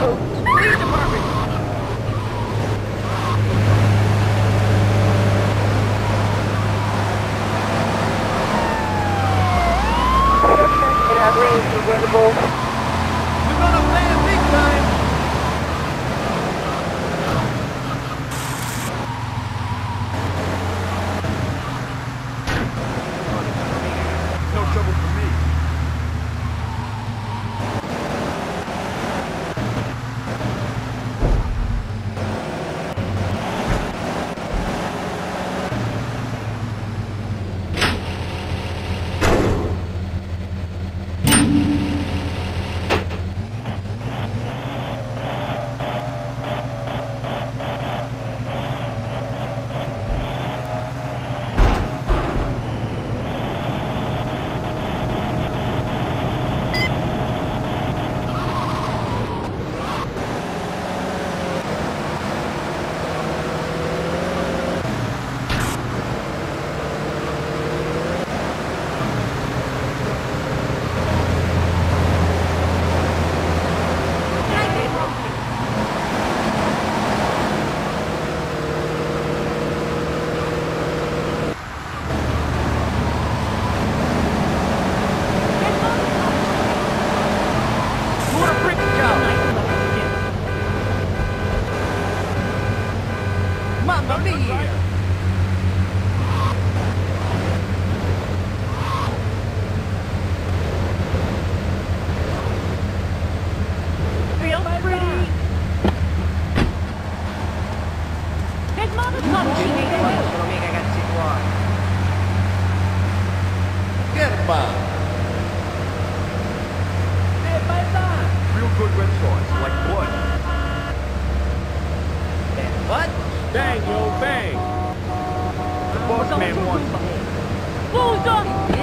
Police department! We're gonna land big time! No trouble for me. Mamma mia! Feel pretty! Big Mama's coming! Sono miei ragazzi qua! Che fa? Real good red sauce, like blood. What? Bang, yo, bang! The boss man wants. Bulls up!